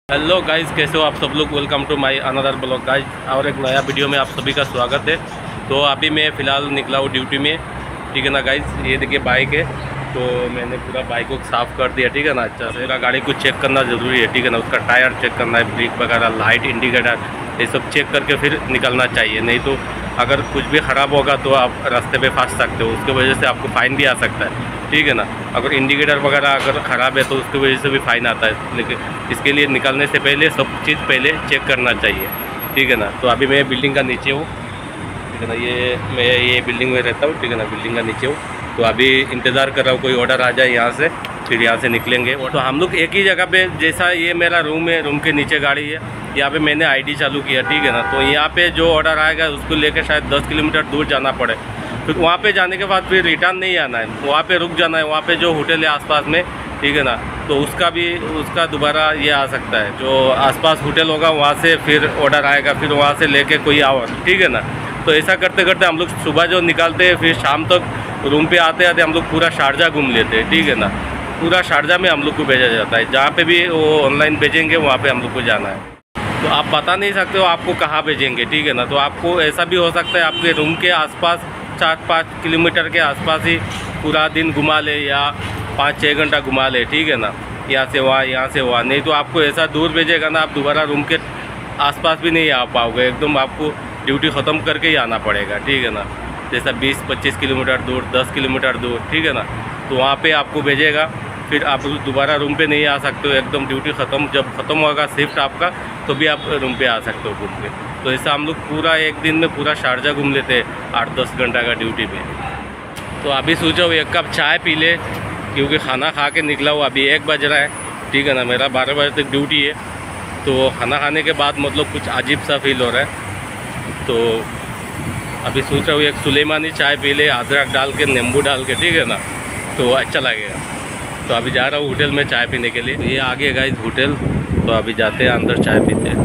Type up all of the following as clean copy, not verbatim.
Hello guys, कैसे हो आप सब लोग। Welcome to my another blog guys, और एक नया वीडियो में आप सभी का स्वागत है। तो अभी मैं फ़िलहाल निकला हूँ ड्यूटी में, ठीक है ना गाइस। ये देखिए बाइक है, तो मैंने पूरा बाइक को साफ़ कर दिया, ठीक है ना। अच्छा से गाड़ी को चेक करना ज़रूरी है, ठीक है ना। उसका टायर चेक करना है, ब्रेक वगैरह, लाइट, इंडिकेटर, ये सब चेक करके फिर निकलना चाहिए। नहीं तो अगर कुछ भी ख़राब होगा तो आप रास्ते पे फंस सकते हो, उसकी वजह से आपको फ़ाइन भी आ सकता है, ठीक है ना। अगर इंडिकेटर वगैरह अगर ख़राब है तो उसकी वजह से भी फ़ाइन आता है। लेकिन इसके लिए निकलने से पहले सब चीज़ पहले चेक करना चाहिए, ठीक है ना। तो अभी मैं बिल्डिंग का नीचे हूँ, ठीक है ना। मैं ये बिल्डिंग में रहता हूँ, ठीक है ना। बिल्डिंग का नीचे हूँ, तो अभी इंतज़ार कर रहा हूँ कोई ऑर्डर आ जाए यहाँ से, फिर यहाँ से निकलेंगे। तो हम लोग एक ही जगह पे, जैसा ये मेरा रूम है, रूम के नीचे गाड़ी है, यहाँ पे मैंने आईडी चालू किया, ठीक है ना। तो यहाँ पे जो ऑर्डर आएगा उसको लेकर शायद 10 किलोमीटर दूर जाना पड़े, फिर वहाँ पे जाने के बाद फिर रिटर्न नहीं आना है, वहाँ पे रुक जाना है। वहाँ पे जो होटल है आसपास में, ठीक है ना, तो उसका दोबारा ये आ सकता है। जो आसपास होटल होगा वहाँ से फिर ऑर्डर आएगा, फिर वहाँ से लेके कोई और, ठीक है ना। तो ऐसा करते करते हम लोग सुबह जो निकालते हैं, फिर शाम तक रूम पे आते आते हम लोग पूरा शारजा घूम लेते हैं, ठीक है ना। पूरा शारजा में हम लोग को भेजा जाता है, जहाँ पे भी वो ऑनलाइन भेजेंगे वहाँ पे हम लोग को जाना है। तो आप बता नहीं सकते हो आपको कहाँ भेजेंगे, ठीक है ना। तो आपको ऐसा भी हो सकता है आपके रूम के आसपास 4-5 किलोमीटर के आसपास ही पूरा दिन घुमा ले, या 5-6 घंटा घुमा ले, ठीक है ना। यहाँ से वहाँ, यहाँ से वहाँ। नहीं तो आपको ऐसा दूर भेजेगा ना, आप दोबारा रूम के आसपास भी नहीं आ पाओगे, एकदम आपको ड्यूटी ख़त्म करके ही आना पड़ेगा, ठीक है ना। जैसा 20-25 किलोमीटर दूर, 10 किलोमीटर दूर, ठीक है ना। तो वहाँ पे आपको भेजेगा, फिर आप दोबारा रूम पे नहीं आ सकते हो। एकदम ड्यूटी ख़त्म, जब ख़त्म होगा शिफ्ट आपका, तो भी आप रूम पे आ सकते हो घूम के। तो ऐसा हम लोग पूरा एक दिन में पूरा शारजा घूम लेते हैं 8-10 घंटा का ड्यूटी में। तो अभी सोचा हूँ 1 कप चाय पी ले, क्योंकि खाना खा के निकला हूँ। अभी 1 बज रहा है, ठीक है ना। मेरा 12 बजे तक ड्यूटी है, तो खाना खाने के बाद मतलब कुछ अजीब सा फील हो रहा है। तो अभी सोच रहा हूँ एक सुलेमानी चाय पी ले, अदरक डाल के, नींबू डाल के, ठीक है ना, तो अच्छा लगेगा। तो अभी जा रहा हूँ होटल में चाय पीने के लिए। ये आगे गाइस होटल, तो अभी जाते हैं अंदर चाय पीते हैं।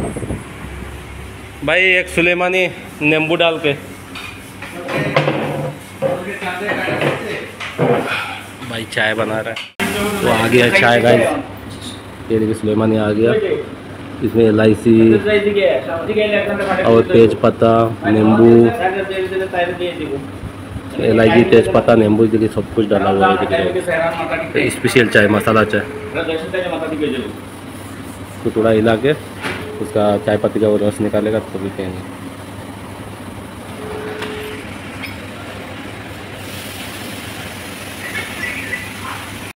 भाई एक सुलेमानी नींबू डाल के। भाई चाय बना रहा है, तो आ गया चाय गाइस। ये देखिए सुलेमानी आ गया, इसमें इलायची और तेज पत्ता, नींबू, इलायची, तेज पत्ता, नींबू, देखिए सब कुछ डाला हुआ है। स्पेशल चाय, मसाला चाय। तो थोड़ा हिला के उसका चाय पत्ती का वो रस निकालेगा तो भी पिएंगे।